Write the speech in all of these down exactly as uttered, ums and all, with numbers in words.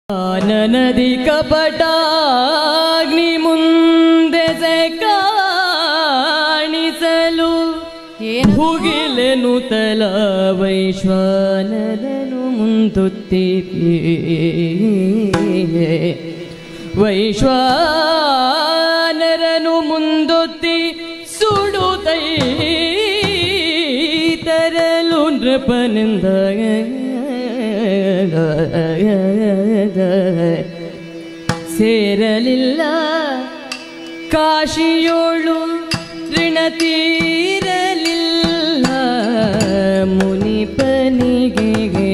ನದಿ ಕಪಟಾಗ್ನಿ ಮುಂದೆ ಕಾಣಿಸಲು ಭುಗಿಲೆನು ತಲ ವೈಶ್ವಾನರನು ಮುಂದುತ್ತಿ ವೈಶ್ವಾನರನು ಮುಂದೊತ್ತಿ ಸುಡುತ್ತೈ ತರಲು ನೃಪನಿಂದ ಸೇರಲಿಲ್ಲ ಕಾಶಿಯೋಳು ಋಣ ತೀರಲಿಲ್ಲ ಮುನಿಪನಿಗೆ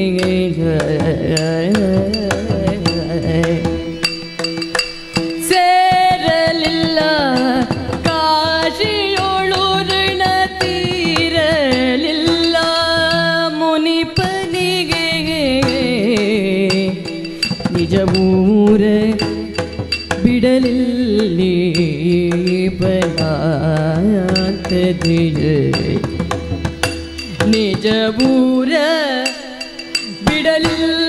ಸೇರಲಿಲ್ಲ ಕಾಶಿಯೋಳು ಋಣ ತೀರಲಿಲ್ಲ ಮುನಿಪನಿಗೆ ನಿಜ ಊರ ಬಿಡಲಿಲ್ಲಿ ಬಲಾಂತದಿಯ ನಿಜ ಊರ ಬಿಡಲಿಲ್ಲ